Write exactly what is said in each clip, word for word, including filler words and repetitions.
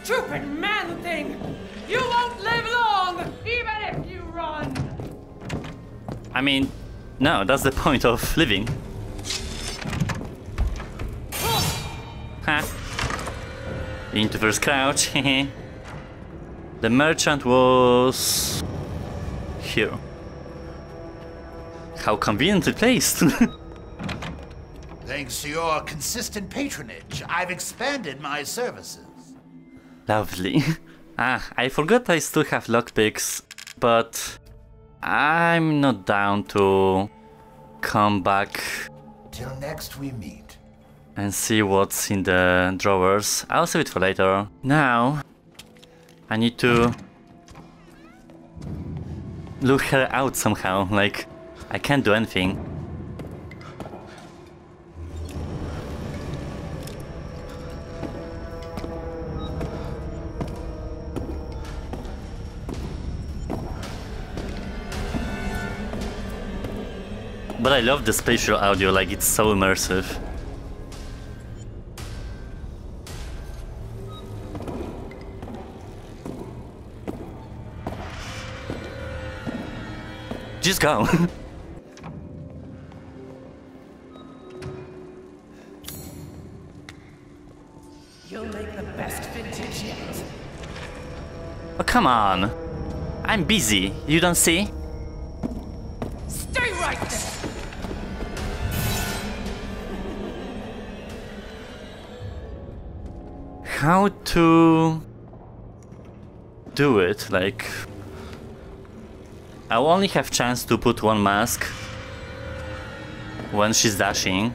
stupid man thing! You won't live long, even if you run! I mean, no, that's the point of living. Ha! Into first crouch, hehe. The merchant was... here. How conveniently placed! Thanks to your consistent patronage, I've expanded my services. Lovely. Ah, I forgot I still have lockpicks, but I'm not down to come back Till next we meet. and see what's in the drawers. I'll save it for later. Now, I need to lure her out somehow, like, I can't do anything. But I love the spatial audio, like it's so immersive. Just go. You'll make the best vintage yet. Oh, come on. I'm busy, you don't see? Stay right there! How to do it? Like, I'll only have chance to put one mask when she's dashing.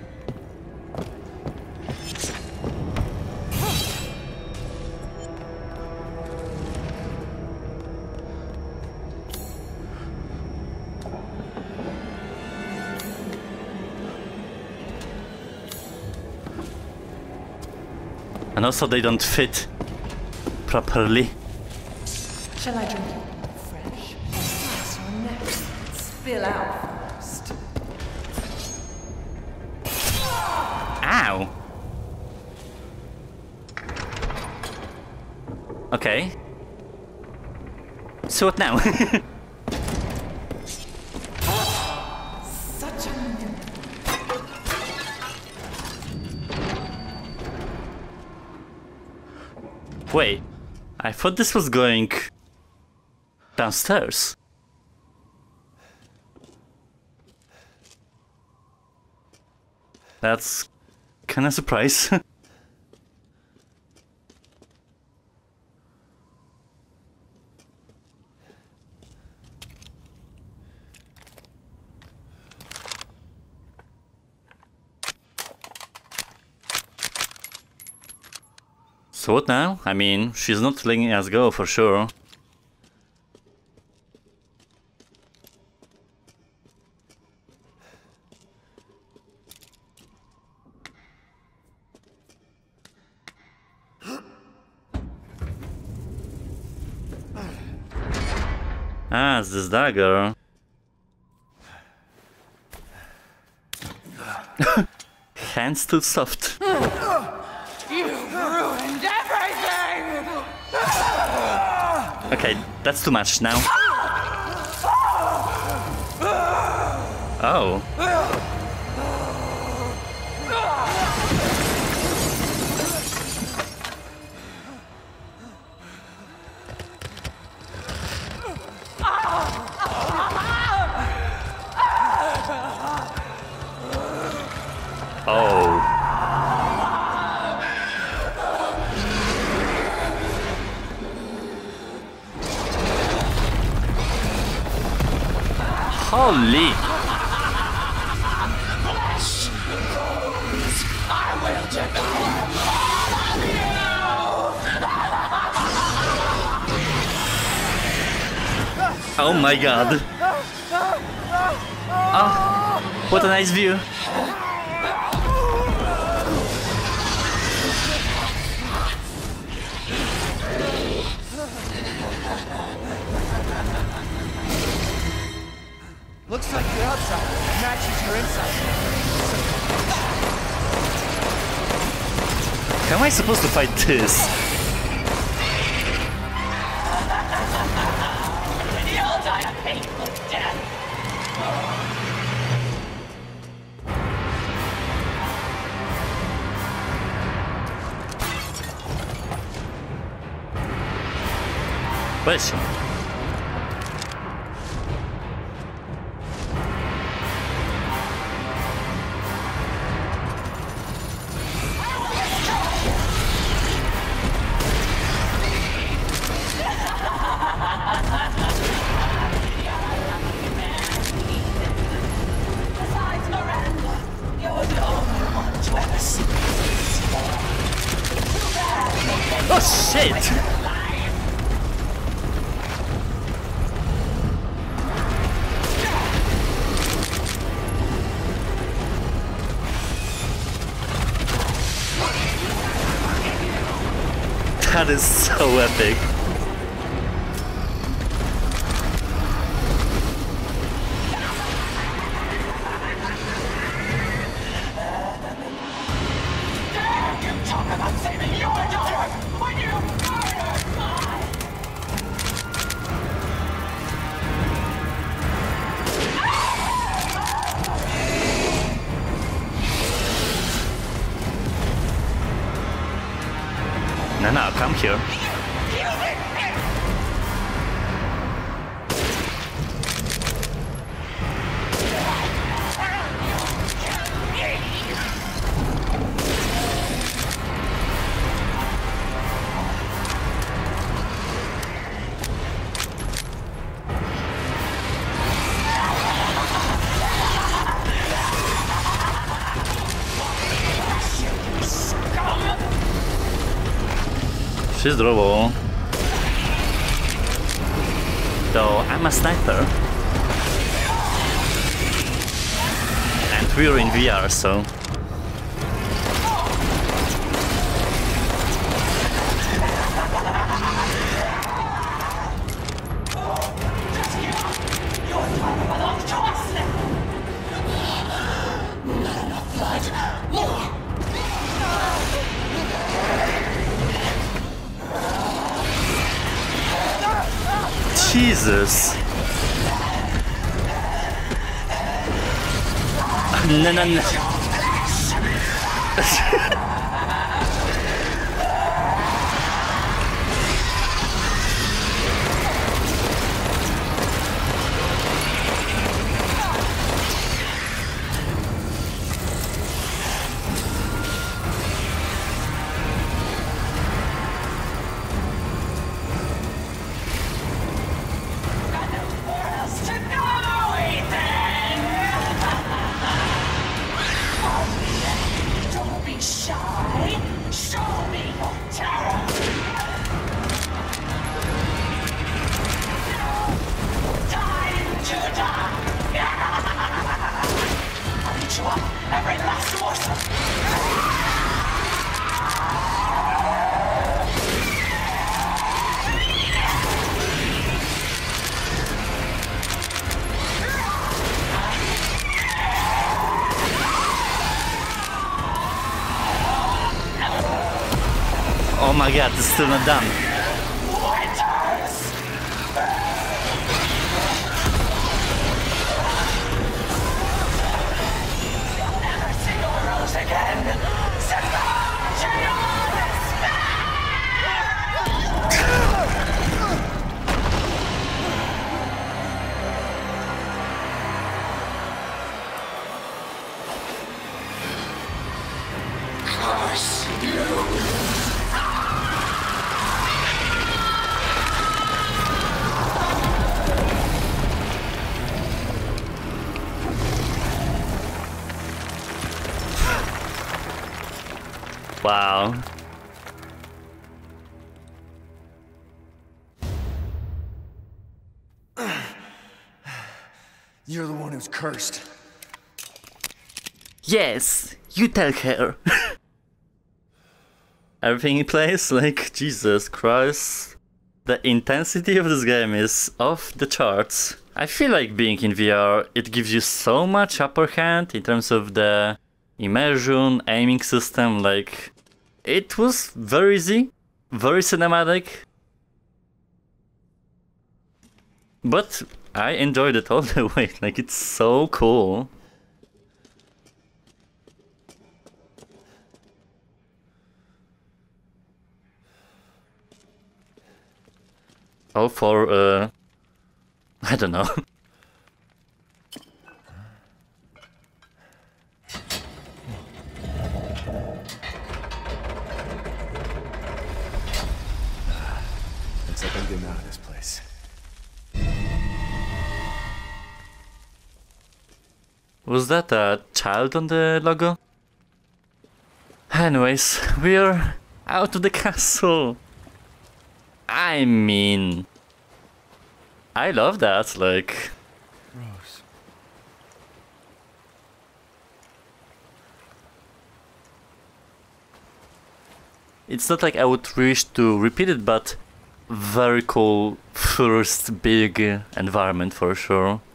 And also they don't fit properly. Shall I drink it fresh? Slice your neck and spill out first. Ow! Okay. So what now? Such a Wait, I thought this was going downstairs. That's kind of surprise. So what now? I mean, she's not letting us go for sure. Ah, it's this dagger. Hands too soft. You ruined everything! Okay, that's too much now. Oh. Oh. Holy! I will devour Oh my god! Oh, what a nice view! Looks like your outside matches your inside. How am I supposed to fight this? Where is she? Oh shit! That is so epic. No, no, come here. She's adorable. Though I'm a sniper. And we're in V R, so... Jesus! No, no, no. Oh my god, it's still not done. Wow. You're the one who's cursed. Yes, you tell her. Everything in place, like, Jesus Christ. The intensity of this game is off the charts. I feel like being in V R, it gives you so much upper hand in terms of the immersion, aiming system, like... It was very easy, very cinematic. But I enjoyed it all the way, like it's so cool. All for, uh... I don't know. Looks like I'm getting out of this place. Was that a child on the logo? Anyways, we're out of the castle. I mean... I love that, like... Rose. It's not like I would wish to repeat it, but very cool first big environment for sure.